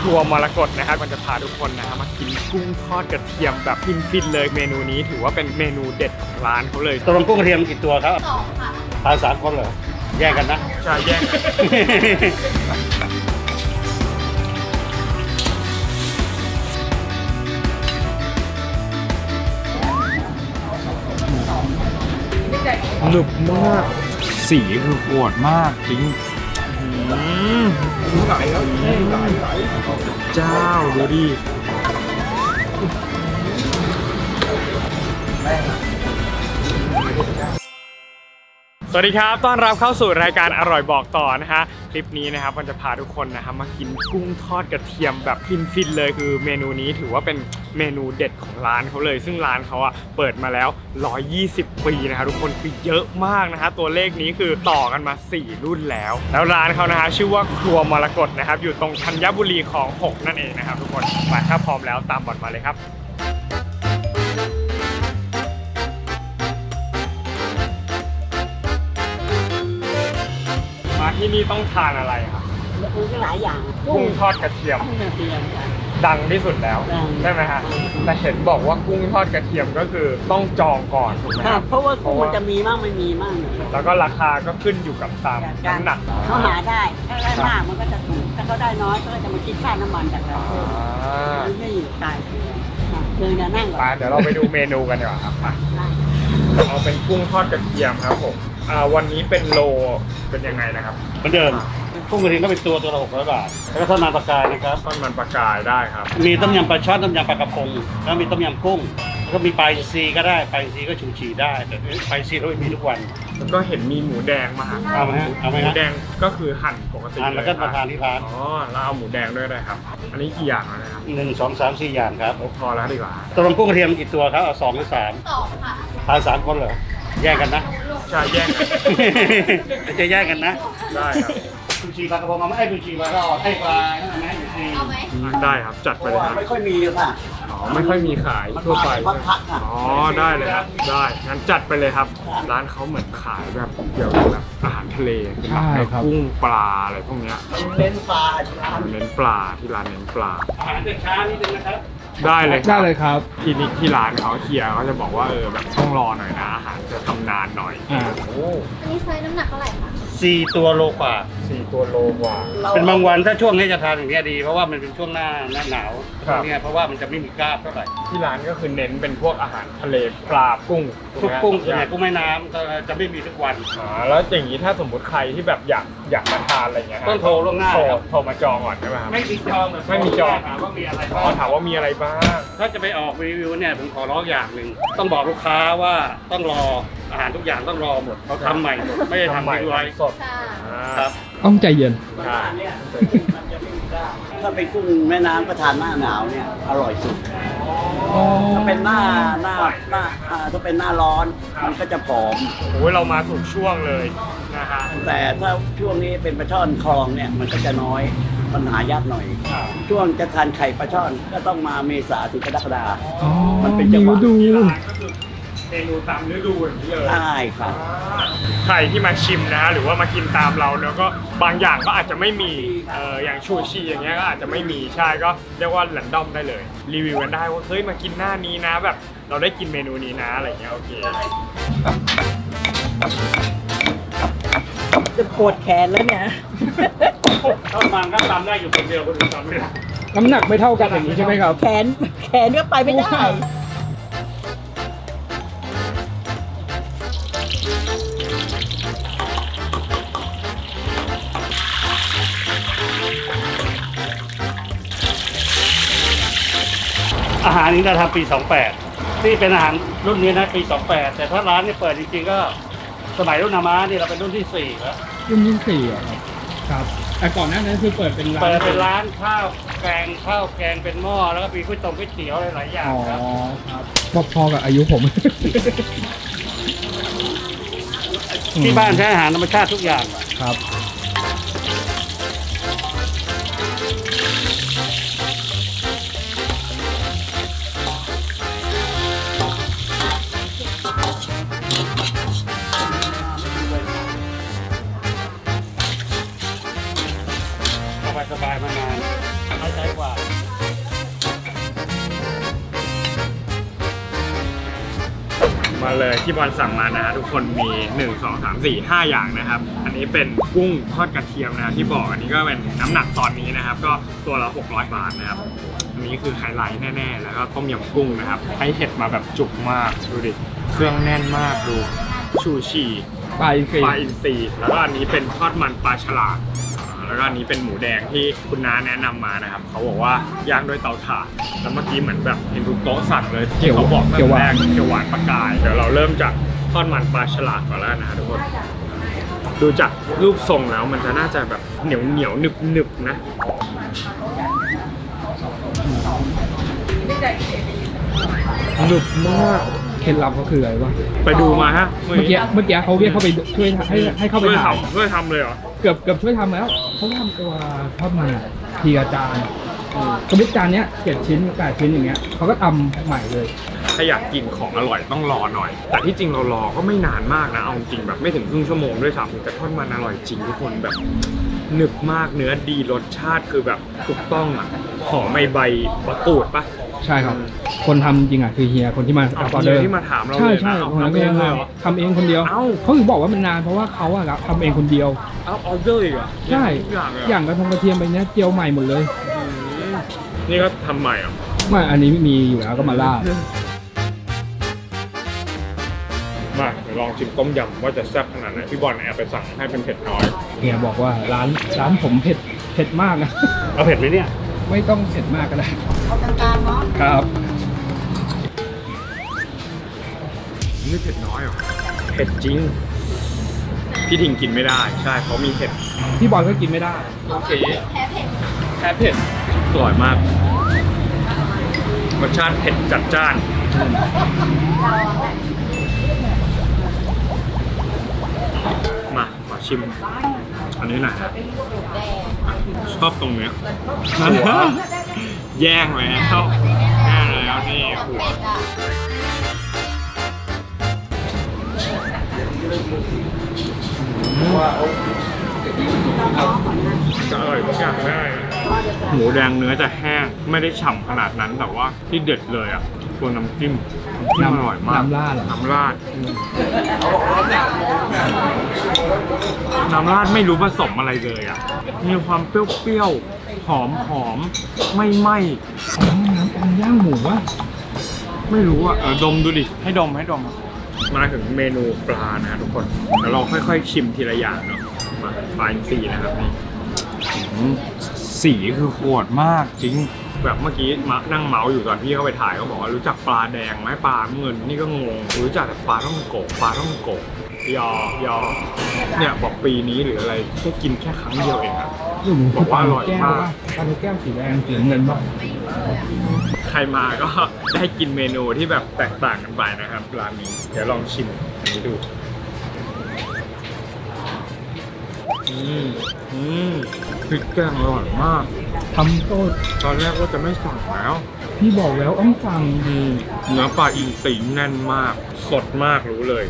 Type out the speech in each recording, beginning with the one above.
ครัวมรกตนะครับมันจะพาทุกคนนะครับมากินกุ้งทอดกระเทียมแบบฟินๆเลยเมนูนี้ถือว่าเป็นเมนูเด็ดของร้านเขาเลยตกลงกุ้งกระเทียมกี่ตัวครับ 2 ค่ะทาน3 คนเหรอแยกกันนะใช่แยกหนึบมากสีคือโหดมากจริงไก่ครับเจ้าดูดิสวัสดีครับต้อนรับเข้าสู่รายการอร่อยบอกต่อนะฮะคลิปนี้นะครับมันจะพาทุกคนนะครับมากินกุ้งทอดกระเทียมแบบฟินๆเลยคือเมนูนี้ถือว่าเป็นเมนูเด็ดของร้านเขาเลยซึ่งร้านเขาอ่ะเปิดมาแล้ว120 ปีนะครับทุกคนคือเยอะมากนะฮะตัวเลขนี้คือต่อกันมา4 รุ่นแล้วร้านเขานะฮะชื่อว่าครัวมรกตนะครับอยู่ตรงธัญบุรีของ6นั่นเองนะครับทุกคนไปถ้าพร้อมแล้วตามบอลมาเลยครับมาที่นี่ต้องทานอะไรครับกุ้งหลายอย่างกุ้งทอดกระเทียมดังที่สุดแล้วใช่ไหมฮะแต่เห็นบอกว่ากุ้งทอดกระเทียมก็คือต้องจองก่อนถูกไหมครับเพราะว่ากุ้งมันจะมีมั่งไม่มีมั่งแล้วก็ราคาก็ขึ้นอยู่กับตามน้ำหนักเขาหาได้ถ้าได้มากมันก็จะถูกถ้าเขาได้น้อยก็จะมาคิดค่าน้ำมันจากเราไม่อยู่ไกลเลยจะนั่งก่อนเดี๋ยวเราไปดูเมนูกันดีกว่าครับเอาเป็นกุ้งทอดกระเทียมครับผมวันนี้เป็นโลเป็นยังไงนะครับเหมือนเดิมกุ้งกระเทียมก็เป็นตัวละ600 บาทแล้วก็ทอดมันปลากายนะครับทอดมันปลากายได้ครับมีต้มยำปลาช่อนต้มยำปลากระพงแล้วมีต้มยำกุ้งแล้วก็มีปลาอินทรีก็ได้ปลาอินทรีก็ชูชีได้แต่ปลาอินทรีเราไม่มีทุกวันแล้วก็เห็นมีหมูแดงมาเอาไหมฮะหมูแดงก็คือหั่นปกติแล้วก็มาทานที่ร้านแล้วเอาหมูแดงด้วยได้ครับอันนี้กี่อย่างนะครับ 1 2 3 4 อย่างครับพอแล้วดีกว่าตกลงกุ้งกระเทียมกี่ตัวครับเอา2 หรือ 2 ค่ะทาน3 คนเหรอแยกกันนะใช่แยกกันจะแยกกันนะได้ครับชูชีปลากระพงมาไม่ให้ชูชีปลาก็ให้ปลาไม่ให้ชูชีได้ครับจัดไปเลยครับไม่ค่อยมีค่ะไม่ค่อยมีขายทั่วไปได้เลยครับได้งั้นจัดไปเลยครับร้านเขาเหมือนขายแบบเกี่ยวกับแบบอาหารทะเลใช่ครับกุ้งปลาอะไรพวกเนี้ยเน้นปลาเน้นปลาที่ร้านเน้นปลาอาหารจะช้านิดนึงนะครับได้เลยครับที่ร้านเขาเคียร์เขาจะบอกว่าแบบต้องรอหน่อยนะอาหารจะทำนานหน่อยอันนี้ไซส์น้ำหนักเท่าไหร่คะ 4 ตัวโลกว่าเป็นบางวันถ้าช่วงนี้จะทานอย่างนี้ดีเพราะว่ามันเป็นช่วงหน้าหนาวเนี่ยเพราะว่ามันจะไม่มีกล้าเท่าไหร่ที่ร้านก็คือเน้นเป็นพวกอาหารทะเลปลากุ้งกุ้งแม่น้ำจะไม่มีทุกวันแล้วอย่างนี้ถ้าสมมติใครที่แบบอยากมาทานอะไรเงี้ยต้องโทรล่วงหน้าโทรมาจองก่อนใช่ไหมครับไม่มีจองถามว่ามีอะไรบ้างถามว่ามีอะไรบ้างถ้าจะไปออกรีวิวเนี่ยผมขอร้องอย่างหนึ่งต้องบอกลูกค้าว่าต้องรออาหารทุกอย่างต้องรอหมดเขาทำใหม่หมดไม่ได้ทำใหม่สดครับต้องใจเย็นถ้าเป็นกุ้งแม่น้ำก็ทานหน้าหนาวเนี่ยอร่อยสุดถ้าเป็นหน้าถ้าเป็นหน้าร้อนมันก็จะผอมเรามาถูกช่วงเลยนะฮะแต่ถ้าช่วงนี้เป็นปลาช่อนคลองเนี่ยมันก็จะน้อยปัญหายากหน่อยช่วงจะทานไข่ปลาช่อนก็ต้องมาเมษาถึงกรกฎาคมมันเป็นจังหวะเมนูตามฤดูอย่างนี้เลยใช่ครับใครที่มาชิมนะหรือว่ามากินตามเราแล้วก็บางอย่างก็อาจจะไม่มีอย่างชูชีอย่างเงี้ยก็อาจจะไม่มีใช่ก็เรียกว่าแรนดอมได้เลยรีวิวกันได้ว่าเฮ้ยมากินหน้านี้นะแบบเราได้กินเมนูนี้นะอะไรเงี้ยโอเคจะปวดแขนแล้วเนี่ยถ้ามันก็ตามได้อยู่คนเดียวคนอื่นตามไม่ได้น้ำหนักไม่เท่ากันอย่างนี้ใช่ไหมครับแขนก็ไปไม่ได้อาหารนี้เราทำปี 28ที่เป็นอาหารรุ่นนี้นะปี 28แต่ถ้าร้านนี่เปิดจริงๆก็สมัยรุ่นนามานี่เราเป็นรุ่นที่4แล้วรุ่นที่4ครับแต่ก่อนหน้านั้นคือเปิดเป็นร้านข้าวแกงเป็นหม้อแล้วก็มีก๋วยเตี๋ยวหลายอย่างครับพอกับอายุผมที่บ้านใช้อาหารธรรมชาติทุกอย่างครับสบายมานานมาเลยที่บอลสั่งมานะฮะทุกคนมี1 2 3 4 5อย่างนะครับอันนี้เป็นกุ้งทอดกระเทียมนะที่บอกอันนี้ก็เป็นน้ำหนักตอนนี้นะครับก็ตัวละ600 บาทนะครับอันนี้คือไฮไลท์แน่ๆแล้วก็ต้มยำกุ้งนะครับให้เห็ดมาแบบจุกมากดูดิเครื่องแน่นมากดูชูชีปลาอินทรีแล้วก็อันนี้เป็นทอดมันปลาฉลามแล้วก็อันนี้เป็นหมูแดงที่คุณน้าแนะนำมานะครับเขาบอกว่าย่างด้วยเตาถ่านแล้วเมื่อกี้เหมือนแบบเห็นทุกโต๊ะสั่งเลยที่เขาบอกตั้งแต่แรกเขียวหวานปลากายเดี๋ยวเราเริ่มจากทอดมันปลาฉลามก่อนแล้วนะทุกคนดูจากรูปทรงแล้วมันจะน่าจะแบบเหนียวหนึบนะหนึบมากเคล็ดลับก็คืออะไรวะไปดูมาฮะเมื่อกี้เขาเรียกเข้าไปช่วยให้เข้าไปถ่ายช่วยทำเลยเหรอเกือบช่วยทำแล้วเขาทำตัวทอดมันทีละจานสมมติจานเนี้ย7 ชิ้น8 ชิ้นอย่างเงี้ยเขาก็ทำใหม่เลยถ้าอยากกินของอร่อยต้องรอหน่อยแต่ที่จริงเรารอก็ไม่นานมากนะเอาจริงแบบไม่ถึงครึ่งชั่วโมงด้วยซ้ำแต่ทอดมันอร่อยจริงทุกคนแบบหนึบมากเนื้อดีรสชาติคือแบบถูกต้องอ่ะหอมใบมะกรูดปะใช่ครับคนทำจริงอ่ะคือเฮียคนที่มาออเดอร์ที่มาถามเราเลยนะทำเองเลยทำเองคนเดียวเขาถึงบอกว่ามันนานเพราะว่าเขาอะทำเองคนเดียวเอาออเดอร์อีกอ่ะใช่อย่างกระเทียมไปเนี้ยเจียวใหม่หมดเลยนี่ก็ทำใหม่อ่ะไม่อันนี้มีอยู่แล้วก็มาล่ามาเดี๋ยวลองชิมต้มยำว่าจะแซ่บขนาดไหนพี่บอลแอบไปสั่งให้เป็นเผ็ดน้อยเฮียบอกว่าร้านผมเผ็ดมากนะเอาเผ็ดไหมเนี่ยไม่ต้องเผ็ดมากก็ได้เอากลางๆเนาะครับนี่เผ็ดน้อยเหรอเผ็ดจริงพี่ทิงกินไม่ได้ใช่เขามีเผ็ดพี่บอลก็กินไม่ได้โอเคแพ้เผ็ดอร่อยมากรสชาติเผ็ดจัดจ้านมาขอชิมอันนี้หน่อยชอบตรงเนี้ยแย่งแล้วแย่แล้วนี่หัวจะอร่อยทุกอย่างได้หมูแดงเนื้อจะแห้งไม่ได้ฉ่ำขนาดนั้นแต่ว่าที่เด็ดเลยอ่ะตัวน้ำจิ้มอร่อยมากน้ำราดไม่รู้ผสมอะไรเลยอ่ะมีความเปรี้ยวหอมไม่ไหม้น้ำย่างหมูวะไม่รู้อ่ะดมดูดิให้ดมมาถึงเมนูปลานะทุกคนเดี๋ยวเราค่อยๆชิมทีละอย่างเนาะมาปลาอินทรีนะครับนี่สีคือโหดมากจริงแบบเมื่อกี้นั่งเมาส์อยู่ตอนพี่เข้าไปถ่ายเขาบอกว่ารู้จักปลาแดงไหมปลาเงินนี่ก็งงรู้จักแต่ปลาต้องโกยอเนี่ยบอกปีนี้หรืออะไรแค่กินแค่ครั้งเดียวเองอะบอกว่าอร่อยมากปลาแก้วสีแดงสีเงินบ้างใครมาก็ได้กินเมนูที่แบบแตกต่างกันไปนะครับร้านนี้เดี๋ยวลองชิมอันนี้ดูพริกแกงอร่อยมากทำโต้ตอนแรกว่าจะไม่สั่งแล้วพี่บอกแล้วต้องสั่งเนื้อปลาอินทรีแน่นมากสดมากรู้เลย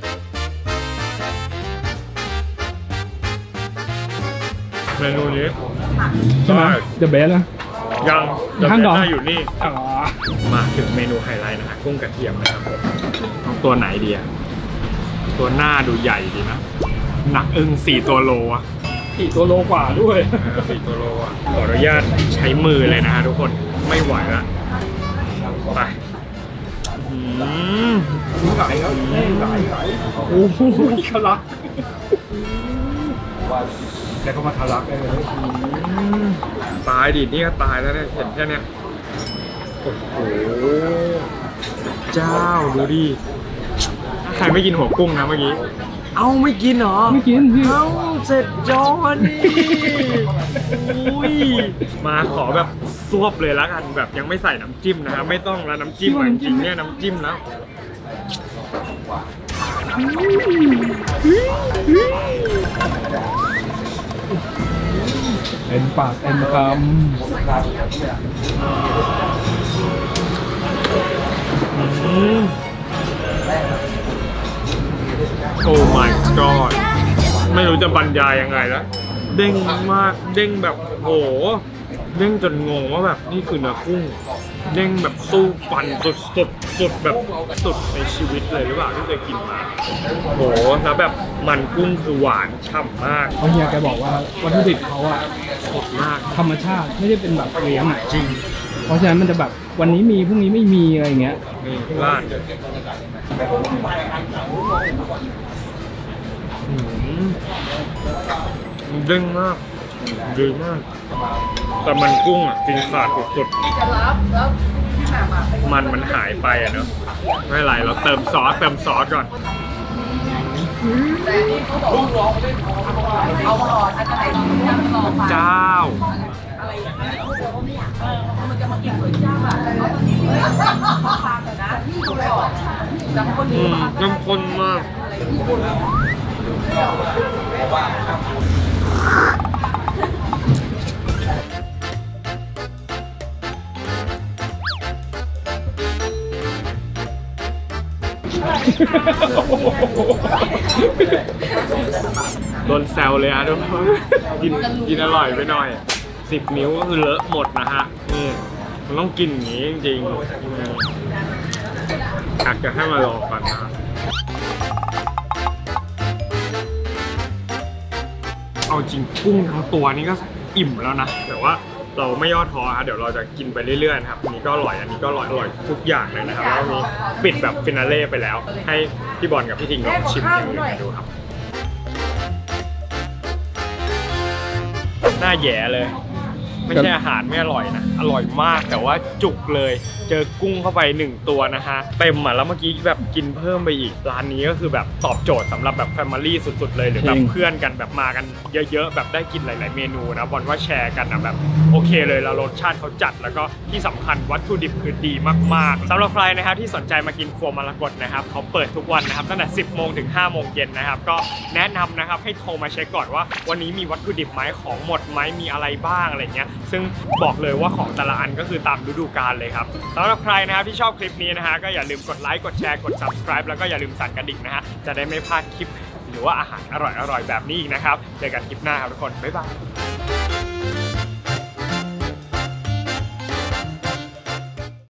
เมนูนี้ใช่ไหมเดอะเบสนะยังได้อยู่นี่มาถึงเมนูไฮไลท์นะฮะกุ้งกระเทียมนะครับตัวไหนดีอะตัวหน้าดูใหญ่ดีนะหนัก4 ตัวโลอะ 4 ตัวโลกว่าด้วย 4 ตัวโลอะขออนุญาตใช้มือเลยนะฮะทุกคนไม่ไหวละไปไหลแล้วไหลโอ้โหทะลักแล้วก็มาทะลักเลยตายดินี่ก็ตายแล้วเนี่ยเห็นแค่เนี้ยโอ้โหเจ้าดูดิใครไม่กินหัวกุ้งนะเมื่อกี้เอาไม่กินเหรอไม่กินพี่เอาเสร็จจอนี่อุ้ยมาขอแบบซวบเลยละกันแบบยังไม่ใส่น้ำจิ้มนะครับไม่ต้องแล้วน้ำจิ้มจริงเนี่ยน้ำจิ้มแล้วเต็มปากเต็มคำโอ้ my god ไม่รู้จะบรรยายยังไงแล้วเด้งมากเด้งแบบโหเด้งจนงงว่าแบบนี่คือเนื้อกุ้งเด้งแบบสู้ฟันสุดแบบสุดในชีวิตเลยหรือเปล่าที่เคยกินมาโหแล้วแบบมันกุ้งคือหวานฉ่ำมากเพราะเฮียแกบอกว่าวัตถุดิบเขาอะสดมากธรรมชาติไม่ได้เป็นแบบเลี้ยงอะจริงเพราะฉะนั้นมันจะแบบวันนี้มีพรุ่งนี้ไม่มีอะไรอย่างเงี้ยนี่ราดเด้งมากดีมากแต่มันกุ้งอ่ะกินขาดสุดๆมันหายไปอ่ะเนอะไม่เป็นไรเราเติมซอสก่อนเจ้าน้ำข้นมากโดนแซวเลยอะทุกคนกินอร่อยไปหน่อย10 นิ้วก็คือเลอะหมดนะฮะนี่มันต้องกินอย่างนี้จริงๆอยากจะให้มาลองกันนะเอาจริงกุ้งทั้งตัวนี้ก็อิ่มแล้วนะแต่ว่าเราไม่ย่อท้อครับเดี๋ยวเราจะกินไปเรื่อยๆนะครับอันนี้ก็อร่อยอันนี้ก็อร่อยทุกอย่างเลยนะครับแล้วนี้ปิดแบบฟินาเล่ไปแล้วให้พี่บอลกับพี่ทิงลองชิมอย่างอื่นกันดูครับหน้าแย่เลยไม่ใช่อาหารไม่อร่อยนะอร่อยมากแต่ว่าจุกเลยเจอกุ้งเข้าไป1 ตัวนะฮะเต็มอ่ะแล้วเมื่อกี้แบบกินเพิ่มไปอีกร้านนี้ก็คือแบบตอบโจทย์สำหรับแบบแฟมิลี่สุดๆเลยหรือแบบเพื่อนกันแบบมากันเยอะๆแบบได้กินหลายๆเมนูนะบอลว่าแชร์กันนะแบบโอเคเลยแล้วรสชาติเขาจัดแล้วก็ที่สำคัญวัตถุดิบคือดีมากๆสำหรับใครนะครับที่สนใจมากินครัวมรกตนะครับเขาเปิดทุกวันนะครับตั้งแต่ 10 โมงถึง 5 โมงเย็นนะครับก็แนะนำนะครับให้โทรมาเช็คก่อนว่าวันนี้มีวัตถุดิบไหมของหมดไหมมีอะไรบ้างอะไรเงี้ยซึ่งบอกเลยว่าของแต่ละอันก็คือตามฤดูกาลเลยครับสำหรับใครนะครับที่ชอบคลิปนี้นะฮะก็อย่าลืมกดไลค์กดแชร์กด subscribe แล้วก็อย่าลืมสั่นกระดิ่งนะฮะจะได้ไม่พลาดคลิปหรือว่าอาหารอร่อยๆแบบนี้อีกนะครับเจอกันคลิปหน้าครับทุกคนบ๊ายบาย